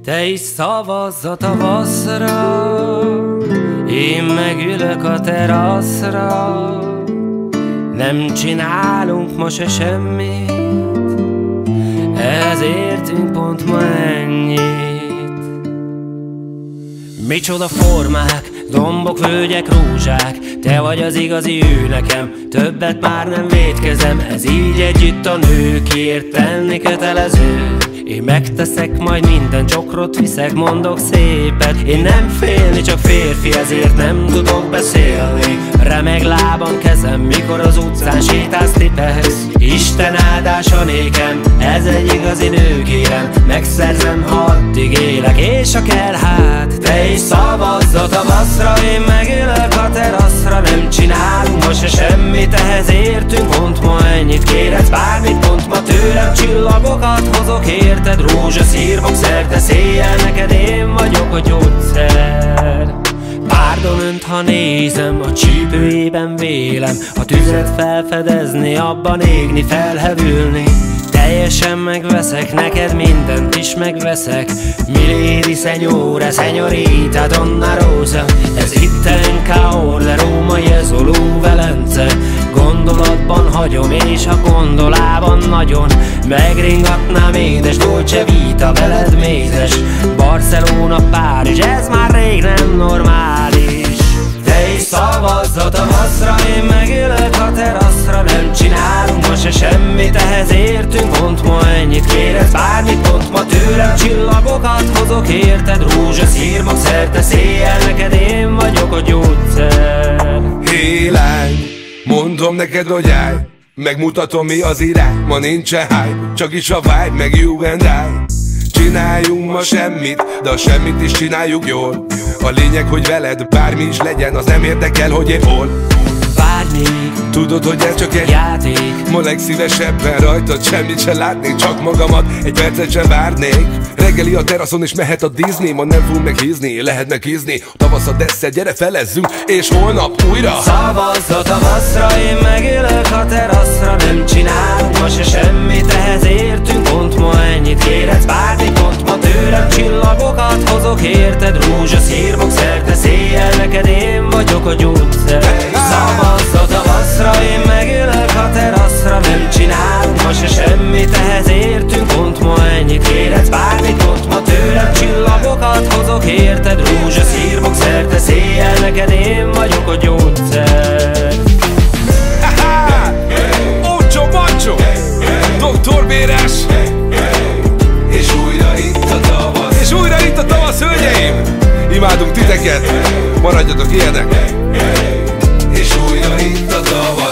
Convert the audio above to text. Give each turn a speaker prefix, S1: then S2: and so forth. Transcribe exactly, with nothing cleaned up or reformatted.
S1: Te is szavazz a tavaszra, én megülök a teraszra. Nem csinálunk ma se semmit, ezértünk pont ma ennyit. Micsoda formák, dombok, völgyek, rózsák, te vagy az igazi ő nekem, többet már nem vétkezem. Ez így együtt a nőkért tenni kötelező. Én megteszek majd minden csokrot, viszek, mondok szépet. Én nem félni, csak férfi, ezért nem tudok beszélni. Remeg lábam, kezem, mikor az utcán sétálsz, tipegsz. Isten áldása nékem, ez egy igazi nő, kérem. Megszerzem, ha addig élek, és ha kell, hát te is szavazz a tavaszra, én megülök a teraszra. Nem csinálunk ma se semmit, ehhez értünk pont ma ennyit. Kérhetsz bármit, pont ma tőlem, csillagokat hozok érted. Rózsaszírmok szerte széjjel, neked én vagyok a gyógyszer. Párdon önt, ha nézem, a csípőjében vélem. A tüzet felfedezni, abban égni, felhevülni. Teljesen megveszek, neked mindent is megveszek. Milady, señora, señorita, donna rosa. Ez itten Caorle, Róma, Jezoló, Velence. Gondolatban hagyom, és a gondolában nagyon megringatnám, édes Dolce Vita, veled mézes. Barcelona, Párizs, ez már rég nem normális. Te is szavazz a tavaszra, én megülök a teraszra. Nem csinálunk ma se semmit, ehhez értünk pont ma ennyit. Kérhetsz bármit, pont ma tőlem, csillagokat hozok érted. Rózsaszírmok szerte széjjel, neked én vagyok a gyógyszer.
S2: Hé lány, mondom neked, hogy állj, megmutatom mi az irány. Ma nincsen hype, csak is a vibe, meg you and I. Csináljunk ma semmit, de a semmit is csináljuk jól. A lényeg, hogy veled bármi is legyen, az nem érdekel, hogy én hol.
S1: Várj még,
S2: tudod, hogy ez csak egy
S1: játék.
S2: Ma legszívesebben rajtad semmit se látnék, csak magamat egy percet sem várnék. Reggeli a teraszon és mehet a Disney, ma nem fogunk meghízni, lehet meghízni. Tavasz a Desszer, gyere felezzünk, és holnap újra
S1: szavazz a tavaszra, én megülök a teraszra. Nem csinálunk ma se semmit, ehhez értünk pont ma ennyit. Kérhetsz bármit, pont ma tőlem, csillagokat hozok érted. Rózsaszírmok szerte széjjel, neked én vagyok a gyógyszer. Szavazz a tavaszra, én megülök a teraszra. Nem csinálunk ma se semmit, ehhez értünk pont ma ennyit. Kérhetsz bármit, pont ma tőlem, csillagokat hozok érted. Rózsaszírmok szerte széjjel, neked én vagyok a gyógyszer.
S2: Ocho Macho, doktor Béres.
S3: És újra itt a tavasz.
S2: És újra itt a tavasz, hölgyeim. Imádunk titeket, maradjatok ilyenek.
S3: És újra itt a tavasz.